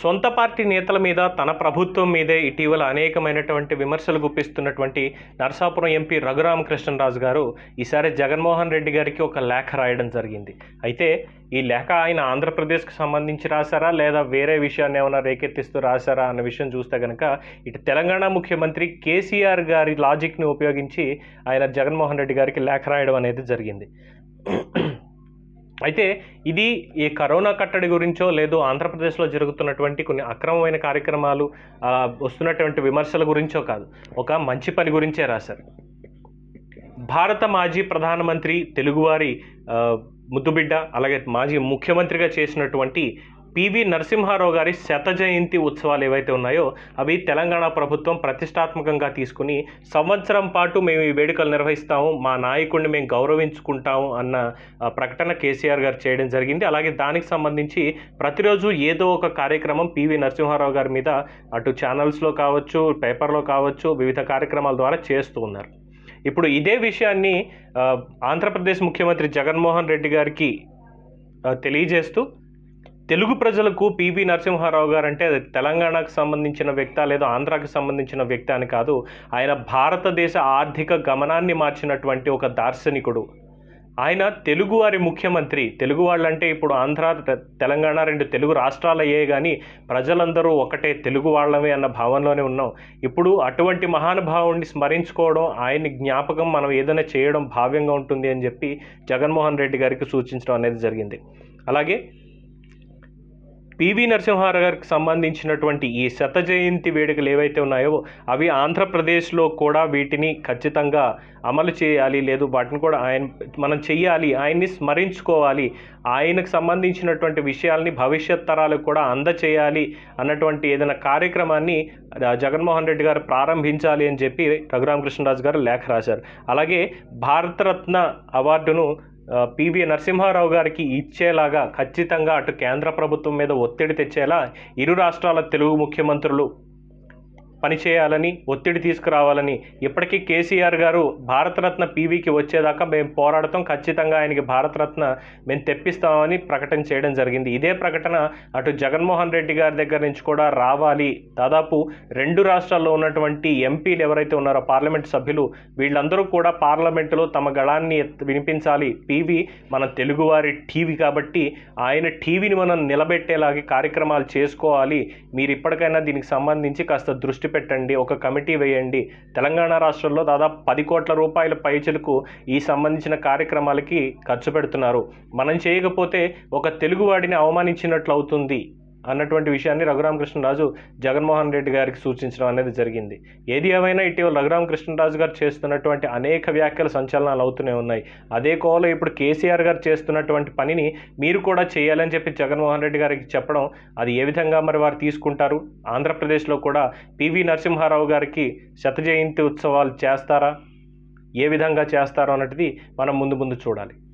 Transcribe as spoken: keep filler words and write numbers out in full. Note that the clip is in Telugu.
సొంత పార్టీ నేతల మీద తన ప్రభుత్వం మీదే ఇటీవల అనేకమైనటువంటి విమర్శలు గుప్పిస్తున్నటువంటి నరసాపురం ఎంపీ రఘురామకృష్ణరాజు గారు ఈసారి జగన్మోహన్ రెడ్డి గారికి ఒక లేఖ రాయడం జరిగింది. అయితే ఈ లేఖ ఆయన ఆంధ్రప్రదేశ్కి సంబంధించి రాశారా లేదా వేరే విషయాన్ని ఏమైనా రేకెత్తిస్తూ రాశారా అన్న విషయం చూస్తే కనుక ఇటు తెలంగాణ ముఖ్యమంత్రి కేసీఆర్ గారి లాజిక్ని ఉపయోగించి ఆయన జగన్మోహన్ రెడ్డి గారికి లేఖ రాయడం అనేది జరిగింది. అయితే ఇది ఈ కరోనా కట్టడి గురించో లేదు ఆంధ్రప్రదేశ్లో జరుగుతున్నటువంటి కొన్ని అక్రమమైన కార్యక్రమాలు వస్తున్నటువంటి విమర్శల గురించో కాదు, ఒక మంచి పని గురించే రాశారు. భారత మాజీ ప్రధానమంత్రి, తెలుగువారి ముద్దుబిడ్డ, అలాగే మాజీ ముఖ్యమంత్రిగా చేసినటువంటి పివి నరసింహారావు గారి శత జయంతి ఉత్సవాలు ఏవైతే ఉన్నాయో అవి తెలంగాణ ప్రభుత్వం ప్రతిష్టాత్మకంగా తీసుకుని సంవత్సరం పాటు మేము ఈ వేడుకలు నిర్వహిస్తాము, మా నాయకుడిని మేము గౌరవించుకుంటాము అన్న ప్రకటన కేసీఆర్ గారు చేయడం జరిగింది. అలాగే దానికి సంబంధించి ప్రతిరోజు ఏదో ఒక కార్యక్రమం పివి నరసింహారావు గారి మీద అటు ఛానల్స్లో కావచ్చు, పేపర్లో కావచ్చు, వివిధ కార్యక్రమాల ద్వారా చేస్తూ ఉన్నారు. ఇప్పుడు ఇదే విషయాన్ని ఆంధ్రప్రదేశ్ ముఖ్యమంత్రి జగన్మోహన్ రెడ్డి గారికి తెలియజేస్తూ తెలుగు ప్రజలకు పివి నరసింహారావు గారు అంటే తెలంగాణకు సంబంధించిన వ్యక్తి లేదా ఆంధ్రాకి సంబంధించిన వ్యక్తి అని కాదు, ఆయన భారతదేశ ఆర్థిక గమనాన్ని మార్చినటువంటి ఒక దార్శనికుడు. ఆయన తెలుగువారి ముఖ్యమంత్రి. తెలుగు వాళ్ళంటే ఇప్పుడు ఆంధ్ర తెలంగాణ రెండు తెలుగు రాష్ట్రాలు అయ్యే కానీ ప్రజలందరూ ఒకటే తెలుగు వాళ్ళమే అన్న భావనలోనే ఉన్నాం. ఇప్పుడు అటువంటి మహానుభావుడిని స్మరించుకోవడం, ఆయన్ని జ్ఞాపకం మనం ఏదైనా చేయడం భావ్యంగా ఉంటుంది అని చెప్పి జగన్మోహన్ రెడ్డి గారికి సూచించడం అనేది జరిగింది. అలాగే పివి నరసింహారావు గారికి సంబంధించినటువంటి ఈ శత జయంతి వేడుకలు ఏవైతే ఉన్నాయో అవి ఆంధ్రప్రదేశ్లో కూడా వీటిని ఖచ్చితంగా అమలు చేయాలి, లేదు వాటిని కూడా ఆయన మనం చెయ్యాలి, ఆయన్ని స్మరించుకోవాలి, ఆయనకు సంబంధించినటువంటి విషయాల్ని భవిష్యత్ తరాలకు కూడా అందచేయాలి అన్నటువంటి ఏదైనా కార్యక్రమాన్ని జగన్మోహన్ రెడ్డి గారు ప్రారంభించాలి అని చెప్పి రఘురామకృష్ణరాజు గారు లేఖ రాశారు. అలాగే భారతరత్న అవార్డును పివి నరసింహారావు గారికి ఇచ్చేలాగా ఖచ్చితంగా అటు కేంద్ర ప్రభుత్వం మీద ఒత్తిడి తెచ్చేలా ఇరు రాష్ట్రాల తెలుగు ముఖ్యమంత్రులు పనిచేయాలని, ఒత్తిడి తీసుకురావాలని ఇప్పటికీ కేసీఆర్ గారు భారతరత్న పీవీకి వచ్చేదాకా మేము పోరాడతాం, ఖచ్చితంగా ఆయనకి భారతరత్న మేము తెప్పిస్తామని ప్రకటన చేయడం జరిగింది. ఇదే ప్రకటన అటు జగన్మోహన్ రెడ్డి గారి దగ్గర నుంచి కూడా రావాలి. దాదాపు రెండు రాష్ట్రాల్లో ఉన్నటువంటి ఎంపీలు ఎవరైతే ఉన్నారో పార్లమెంట్ సభ్యులు వీళ్ళందరూ కూడా పార్లమెంటులో తమ గళాన్ని వినిపించాలి. పీవీ మన తెలుగువారి టీవీ కాబట్టి ఆయన టీవీని మనం నిలబెట్టేలాగే కార్యక్రమాలు చేసుకోవాలి. మీరు ఇప్పటికైనా దీనికి సంబంధించి కాస్త దృష్టి పెట్టండి, ఒక కమిటీ వేయండి. తెలంగాణ రాష్ట్రంలో దాదాపు పది కోట్ల రూపాయల పైచలకు ఈ సంబంధించిన కార్యక్రమాలకి ఖర్చు పెడుతున్నారు. మనం చేయకపోతే ఒక తెలుగువాడిని అవమానించినట్లు అవుతుంది అన్నటువంటి విషయాన్ని రఘురామకృష్ణరాజు జగన్మోహన్ రెడ్డి గారికి సూచించడం అనేది జరిగింది. ఏది ఏమైనా ఇటీవల రఘురామకృష్ణరాజు గారు చేస్తున్నటువంటి అనేక వ్యాఖ్యలు సంచలనాలు అవుతూనే ఉన్నాయి. అదే కోలో ఇప్పుడు కేసీఆర్ గారు చేస్తున్నటువంటి పనిని మీరు కూడా చేయాలని చెప్పి జగన్మోహన్ రెడ్డి గారికి చెప్పడం అది ఏ విధంగా మరి వారు తీసుకుంటారు? ఆంధ్రప్రదేశ్లో కూడా పివి నరసింహారావు గారికి శత జయంతి ఉత్సవాలు చేస్తారా, ఏ విధంగా చేస్తారో అన్నది మనం ముందు ముందు చూడాలి.